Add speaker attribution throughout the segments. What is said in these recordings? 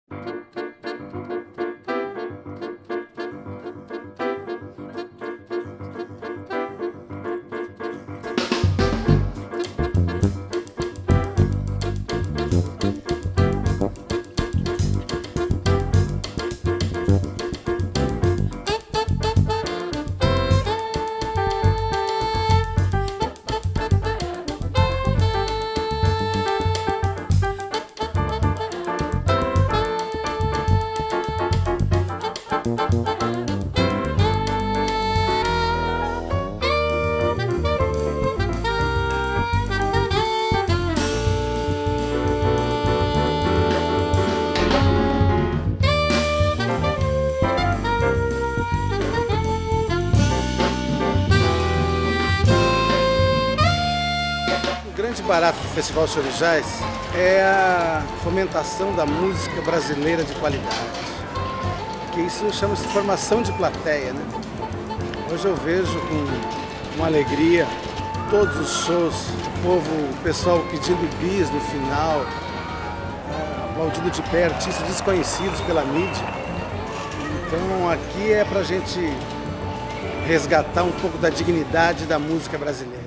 Speaker 1: O grande barato do Festival Chorujás é a fomentação da música brasileira de qualidade, que isso chama-se formação de plateia, né? Hoje eu vejo com uma alegria todos os shows, o pessoal pedindo bis no final, aplaudindo de pé artistas desconhecidos pela mídia. Então aqui é pra gente resgatar um pouco da dignidade da música brasileira.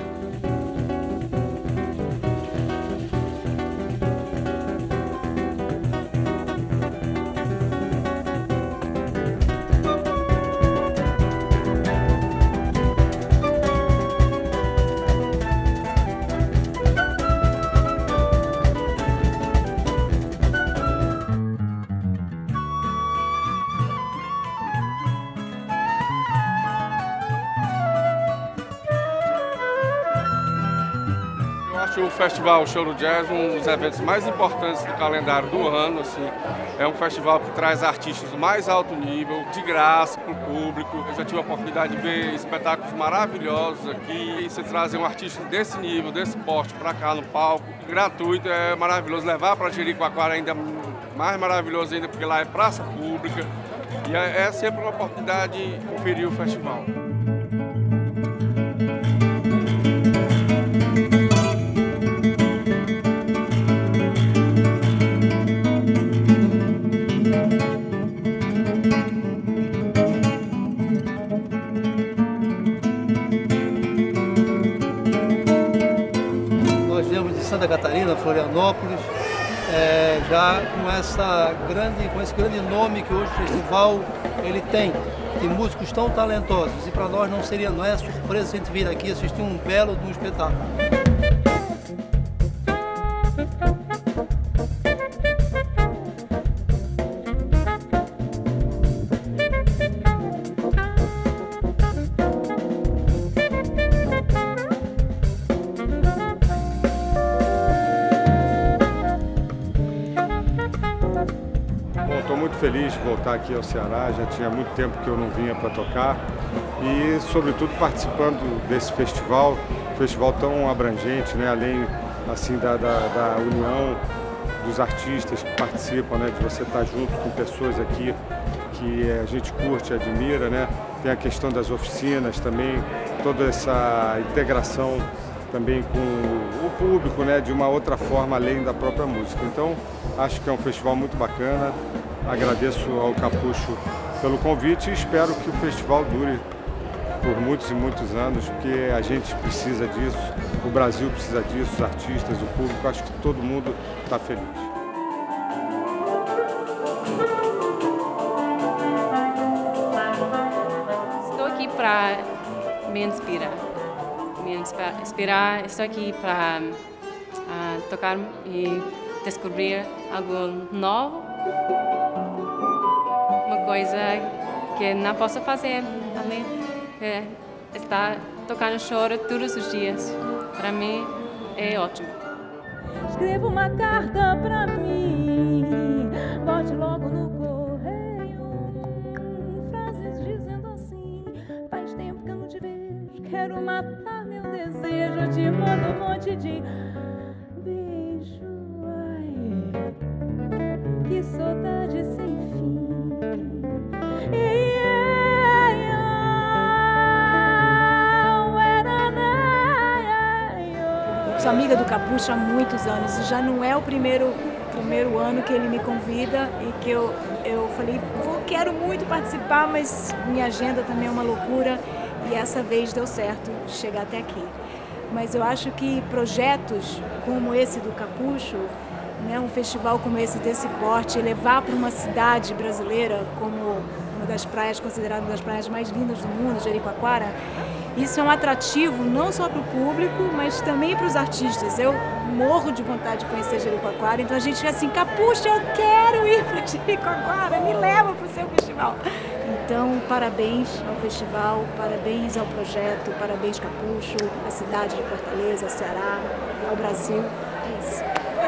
Speaker 2: O Festival Chorujás é um dos eventos mais importantes do calendário do ano. Assim. É um festival que traz artistas do mais alto nível, de graça para o público. Eu já tive a oportunidade de ver espetáculos maravilhosos aqui. E você trazer um artista desse nível, desse porte para cá no palco, gratuito, é maravilhoso. Levar para Jericoacoara ainda mais maravilhoso ainda, porque lá é praça pública. E é sempre uma oportunidade de conferir o festival.
Speaker 3: Santa Catarina, Florianópolis, já com esse grande nome que hoje o festival ele tem músicos tão talentosos, e para nós não é surpresa se a gente vir aqui assistir um belo de um espetáculo.
Speaker 4: Estou muito feliz de voltar aqui ao Ceará, já tinha muito tempo que eu não vinha para tocar e, sobretudo, participando desse festival tão abrangente, né? Além assim, da união dos artistas que participam, né? De você estar junto com pessoas aqui que a gente curte e admira, né? Tem a questão das oficinas também, toda essa integração também com o público, né? De uma outra forma além da própria música. Então, acho que é um festival muito bacana. Agradeço ao Capucho pelo convite e espero que o festival dure por muitos e muitos anos, porque a gente precisa disso, o Brasil precisa disso, os artistas, o público, acho que todo mundo está feliz.
Speaker 5: Estou aqui para me inspirar, estou aqui para tocar e descobrir algo novo. Uma coisa que não posso fazer além de estar tocando choro todos os dias. Para mim é ótimo.
Speaker 6: Escreva uma carta pra mim, bote logo no correio, frases dizendo assim: faz tempo que eu não te vejo, quero matar meu desejo, eu te mando um monte de beijo, ai, que saudade sem fim.
Speaker 7: Sou amiga do Capucho há muitos anos e já não é o primeiro primeiro ano que ele me convida e que eu falei, quero muito participar, mas minha agenda também é uma loucura e essa vez deu certo chegar até aqui. Mas eu acho que projetos como esse do Capucho, né, um festival como esse desse porte, levar para uma cidade brasileira como uma das praias, considerada uma das praias mais lindas do mundo, Jericoacoara, isso é um atrativo não só para o público, mas também para os artistas. Eu morro de vontade de conhecer Jericoacoara, então a gente fica assim, Capucho, eu quero ir para Jericoacoara, me leva para o seu festival. Então, parabéns ao festival, parabéns ao projeto, parabéns Capucho, à cidade de Fortaleza, ao Ceará, ao Brasil. É isso.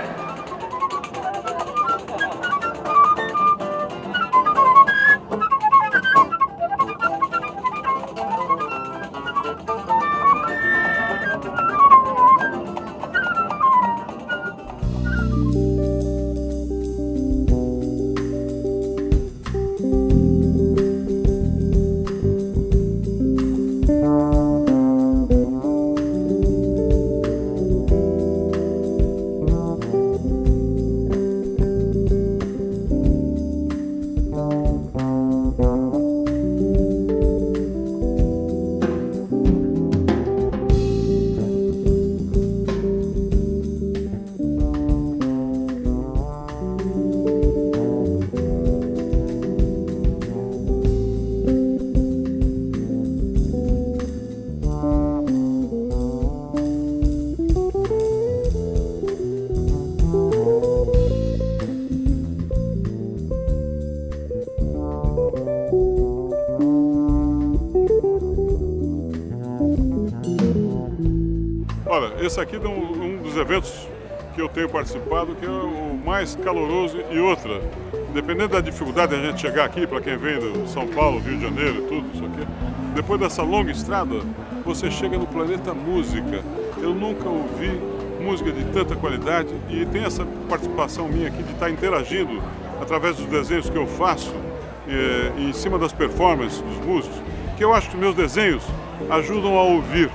Speaker 8: Olha, esse aqui é um dos eventos que eu tenho participado, que é o mais caloroso. E outra, dependendo da dificuldade de a gente chegar aqui, para quem vem de São Paulo, Rio de Janeiro e tudo isso aqui, depois dessa longa estrada, você chega no planeta música. Eu nunca ouvi música de tanta qualidade e tem essa participação minha aqui de estar interagindo através dos desenhos que eu faço em cima das performances dos músicos, que eu acho que meus desenhos ajudam a ouvir,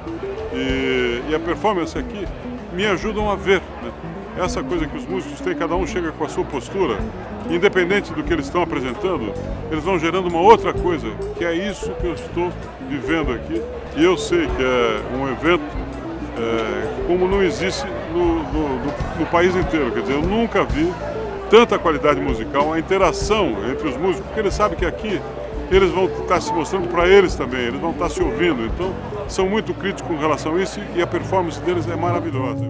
Speaker 8: né? E a performance aqui me ajudam a ver, né? Essa coisa que os músicos têm, cada um chega com a sua postura, independente do que eles estão apresentando, eles vão gerando uma outra coisa, que é isso que eu estou vivendo aqui. E eu sei que é um evento como não existe no país inteiro. Quer dizer, eu nunca vi tanta qualidade musical, a interação entre os músicos, porque eles sabem que aqui eles vão estar se mostrando para eles também, eles vão estar se ouvindo. Então, são muito críticos com relação a isso e a performance deles é maravilhosa.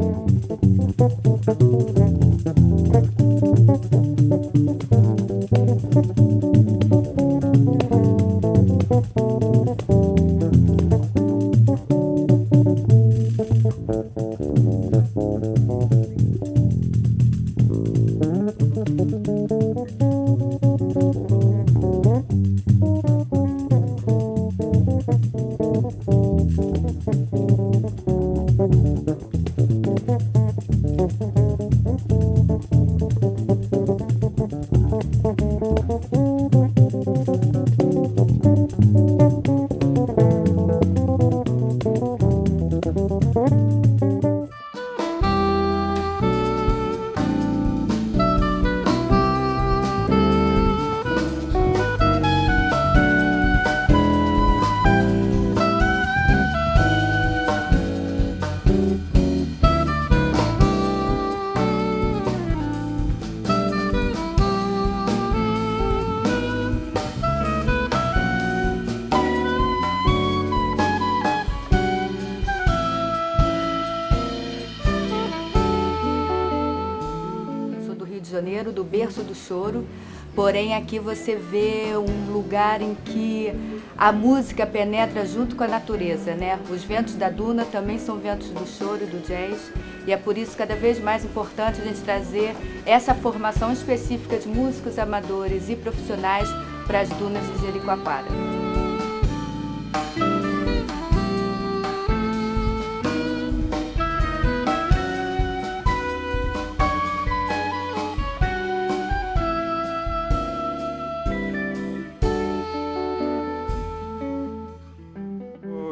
Speaker 9: Do berço do choro, porém aqui você vê um lugar em que a música penetra junto com a natureza, né? Os ventos da duna também são ventos do choro e do jazz, e é por isso cada vez mais importante a gente trazer essa formação específica de músicos amadores e profissionais para as dunas de Jericoacoara.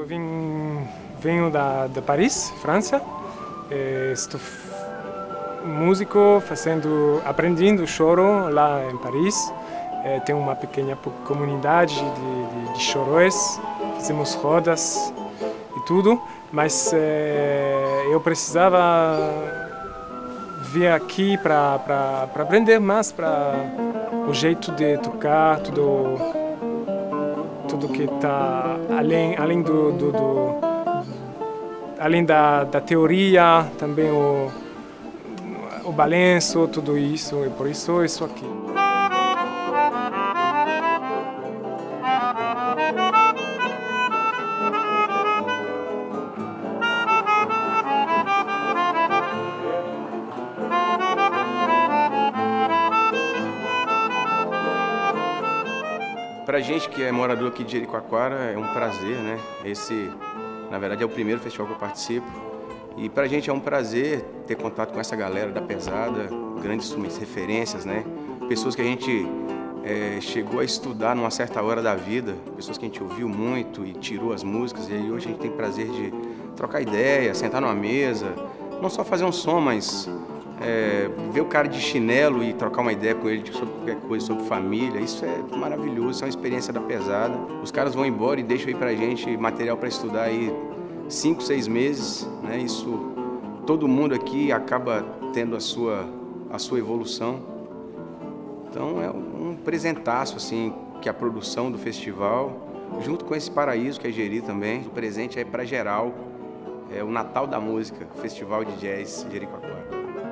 Speaker 10: Venho de Paris, França. Estou músico aprendendo choro lá em Paris. Tem uma pequena comunidade de chorões, fizemos rodas e tudo, mas eu precisava vir aqui para aprender mais para o jeito de tocar, tudo que está além da teoria, também o balanço, tudo isso, e por isso isso aqui.
Speaker 11: Pra gente que é morador aqui de Jericoacoara, é um prazer, né? Esse, na verdade, é o primeiro festival que eu participo. E pra gente é um prazer ter contato com essa galera da pesada, grandes referências, né? Pessoas que a gente chegou a estudar numa certa hora da vida, pessoas que a gente ouviu muito e tirou as músicas, e aí hoje a gente tem prazer de trocar ideia, sentar numa mesa, não só fazer um som, mas ver o cara de chinelo e trocar uma ideia com ele sobre qualquer coisa, sobre família, isso é maravilhoso, isso é uma experiência da pesada. Os caras vão embora e deixam aí pra gente material para estudar aí 5, 6 meses, né? Isso, todo mundo aqui acaba tendo a sua evolução. Então é um presentaço assim que a produção do festival, junto com esse paraíso que é Jeri também, o presente é para geral, é o Natal da Música, Festival de Jazz Jericoacoara.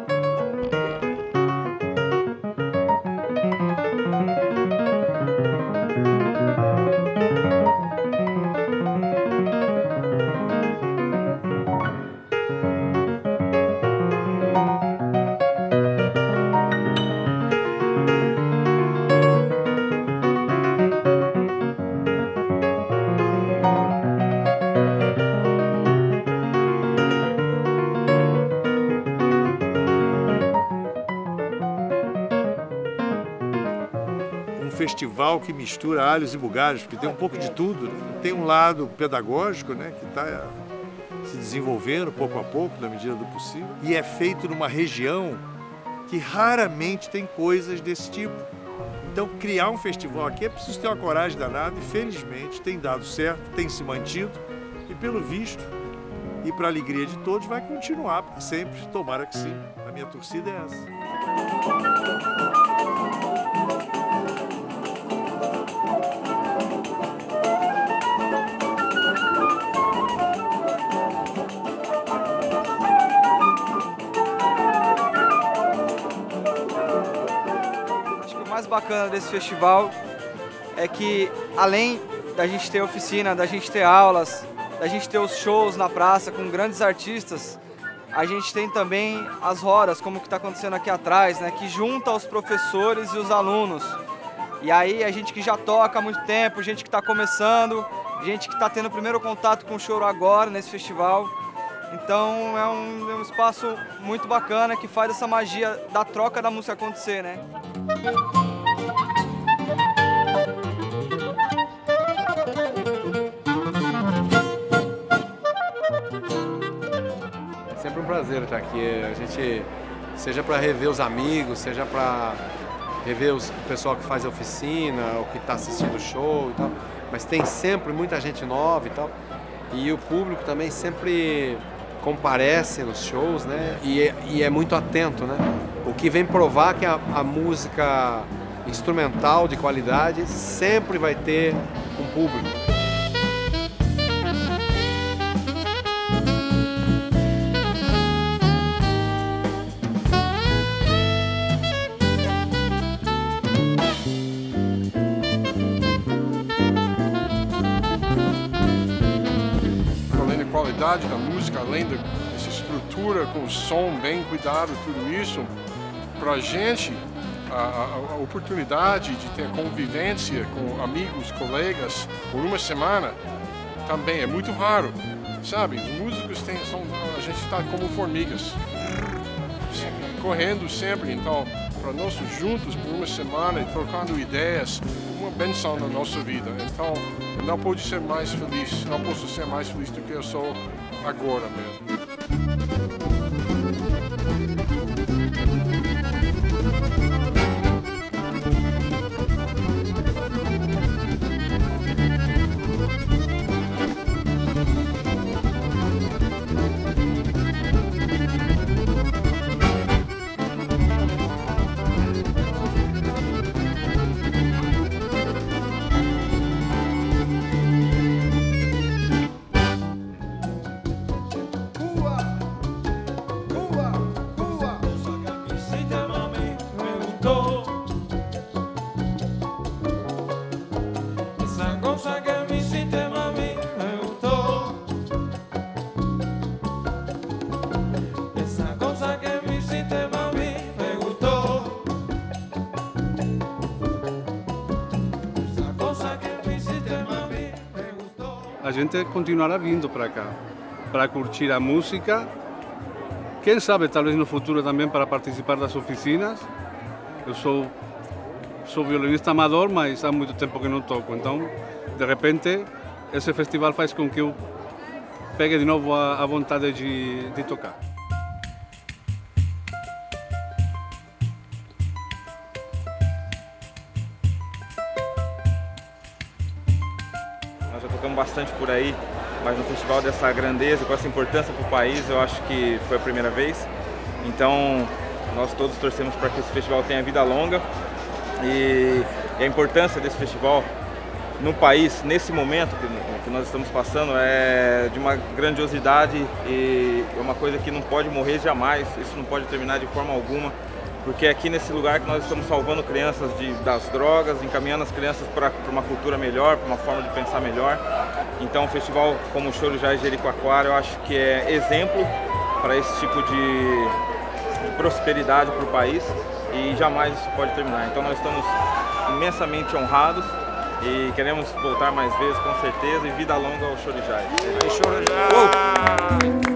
Speaker 12: Festival que mistura alhos e bugalhos, porque tem um pouco de tudo. Tem um lado pedagógico, né, que está se desenvolvendo pouco a pouco, na medida do possível, e é feito numa região que raramente tem coisas desse tipo. Então, criar um festival aqui é preciso ter uma coragem danada e, felizmente, tem dado certo, tem se mantido e, pelo visto, e para a alegria de todos, vai continuar para sempre. Tomara que sim. A minha torcida é essa.
Speaker 13: O mais bacana desse festival é que, além da gente ter oficina, da gente ter aulas, da gente ter os shows na praça com grandes artistas, a gente tem também as rodas, como que está acontecendo aqui atrás, né, que junta os professores e os alunos. E aí a gente que já toca há muito tempo, gente que está começando, gente que está tendo o primeiro contato com o choro agora nesse festival. Então é um espaço muito bacana que faz essa magia da troca da música acontecer, né?
Speaker 14: É sempre um prazer estar aqui. A gente, seja para rever os amigos, seja para rever o pessoal que faz a oficina, ou que está assistindo o show e tal. Mas tem sempre muita gente nova e tal. E o público também sempre comparece nos shows, né? E é muito atento, né? O que vem provar que a música instrumental de qualidade sempre vai ter um público.
Speaker 15: Além da qualidade da música, além dessa estrutura com o som bem cuidado, tudo isso, para a gente, a oportunidade de ter convivência com amigos, colegas, por uma semana, também é muito raro, sabe? Os músicos a gente está como formigas, correndo sempre, então, para nós juntos por uma semana e trocando ideias, uma benção na nossa vida. Então, eu não posso ser mais feliz, não posso ser mais feliz do que eu sou agora mesmo.
Speaker 16: a gente continuará vindo para cá, para curtir a música. Quem sabe, talvez no futuro também para participar das oficinas. Eu sou violinista amador, mas há muito tempo que não toco, então, de repente, esse festival faz com que eu pegue de novo a vontade de tocar.
Speaker 17: Nós já tocamos bastante por aí, mas um festival dessa grandeza, com essa importância para o país, eu acho que foi a primeira vez. Então, nós todos torcemos para que esse festival tenha vida longa e a importância desse festival no país, nesse momento que nós estamos passando, é de uma grandiosidade e é uma coisa que não pode morrer jamais, isso não pode terminar de forma alguma, porque é aqui nesse lugar que nós estamos salvando crianças das drogas, encaminhando as crianças para uma cultura melhor, para uma forma de pensar melhor. Então, um festival como o Chorujá e Jericoacoara, eu acho que é exemplo para esse tipo de prosperidade para o país e jamais isso pode terminar. Então, nós estamos imensamente honrados e queremos voltar mais vezes, com certeza, e vida longa ao Chorujá.
Speaker 18: Chorujá!